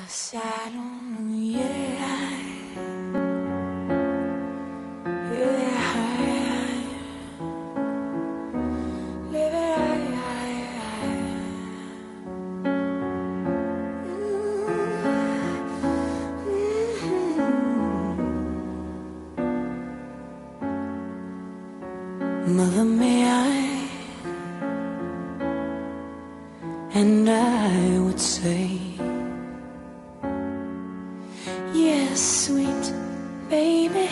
I don't know yet. Live Mother, may I? And I would say, yes, sweet baby,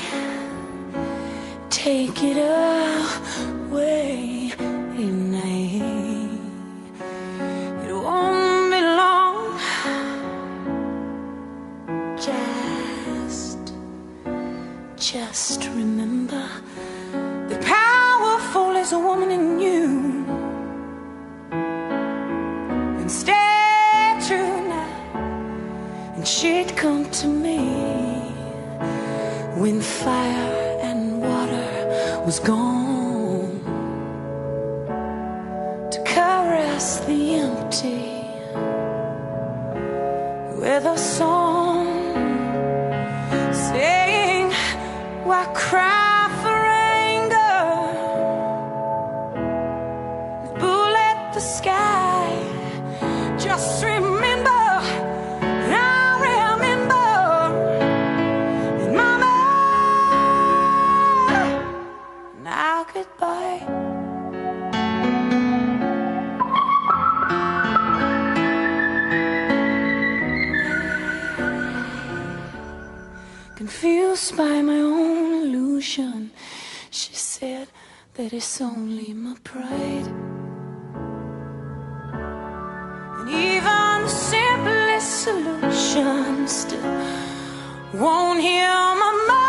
take it away. It won't be long. Just remember that powerful is a woman in you. And stay true now. And she'd come to me when fire and water was gone, to caress the empty with a song, saying, why cry for anger? Bullet the sky. Just remember, I remember, and mama, now goodbye. Confused by my own illusion, she said that it's only my pride. And even the simplest solution still won't heal my mind.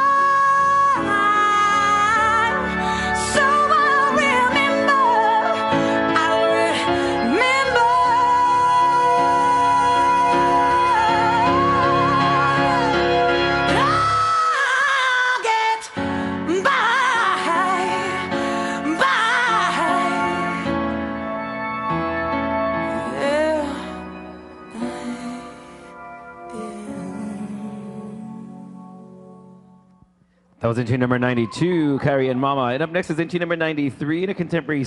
So I'll remember, I'll remember. I'll get by. Yeah. That was entry number 92, Carrie and Mama. And up next is entry number 93 in a contemporary